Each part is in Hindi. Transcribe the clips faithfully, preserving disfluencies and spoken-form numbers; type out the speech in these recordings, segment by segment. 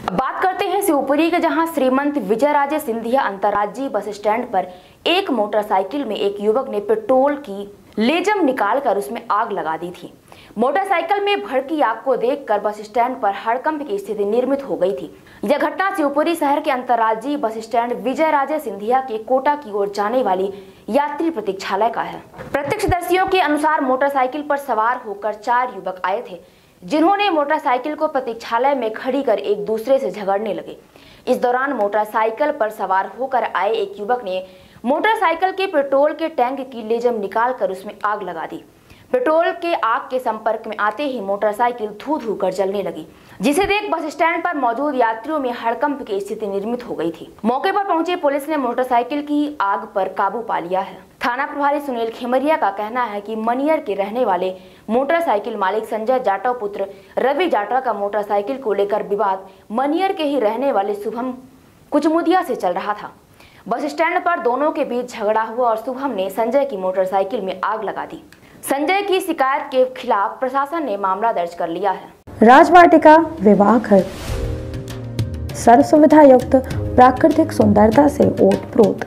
बात करते हैं शिवपुरी के, जहां श्रीमंत विजयराजे सिंधिया अंतर्राज्यीय बस स्टैंड पर एक मोटरसाइकिल में एक युवक ने पेट्रोल की लेजम निकालकर उसमें आग लगा दी थी। मोटरसाइकिल में भड़की आग को देखकर बस स्टैंड पर हड़कंप की स्थिति निर्मित हो गई थी। यह घटना शिवपुरी शहर के अंतर्राज्यीय बस स्टैंड विजयराजे सिंधिया के कोटा की ओर जाने वाली यात्री प्रतीक्षालय का है। प्रत्यक्षदर्शियों के अनुसार मोटरसाइकिल पर सवार होकर चार युवक आए थे, जिन्होंने मोटरसाइकिल को प्रतीक्षालय में खड़ी कर एक दूसरे से झगड़ने लगे। इस दौरान मोटरसाइकिल पर सवार होकर आए एक युवक ने मोटरसाइकिल के पेट्रोल के टैंक की लेजम निकालकर उसमें आग लगा दी। पेट्रोल के आग के संपर्क में आते ही मोटरसाइकिल धू धू कर जलने लगी, जिसे देख बस स्टैंड पर मौजूद यात्रियों में हड़कंप की स्थिति निर्मित हो गई थी। मौके पर पहुंची पुलिस ने मोटरसाइकिल की आग पर काबू पा लिया है। थाना प्रभारी सुनील खेमरिया का कहना है कि मनियर के रहने वाले मोटरसाइकिल मालिक संजय जाटव पुत्र रवि जाटव का मोटरसाइकिल को लेकर विवाद मनियर के ही रहने वाले शुभम कुचमुदिया से चल रहा था। बस स्टैंड पर दोनों के बीच झगड़ा हुआ और शुभम ने संजय की मोटरसाइकिल में आग लगा दी। संजय की शिकायत के खिलाफ प्रशासन ने मामला दर्ज कर लिया है। राजवाटिका विवाह घर सर्व सुविधा युक्त प्राकृतिक सुंदरता से ओतप्रोत।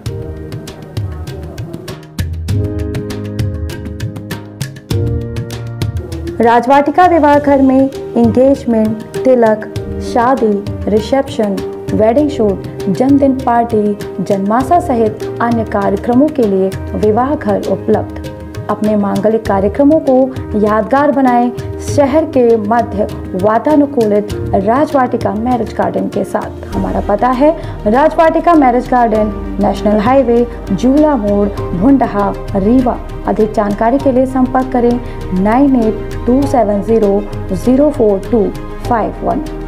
राजवाटिका विवाह घर में एंगेजमेंट, तिलक, शादी, रिसेप्शन, वेडिंग शूट, जन्मदिन पार्टी, जन्माशा सहित अन्य कार्यक्रमों के लिए विवाह घर उपलब्ध। अपने मांगलिक कार्यक्रमों को यादगार बनाएं शहर के मध्य वातानुकूलित राजवाटिका मैरिज गार्डन के साथ। हमारा पता है Rajvatika marriage garden, national highway, Jula मोड़, भुंडहा, रीवा। अधिक जानकारी के लिए संपर्क करें nine eight two seven zero zero four two five one.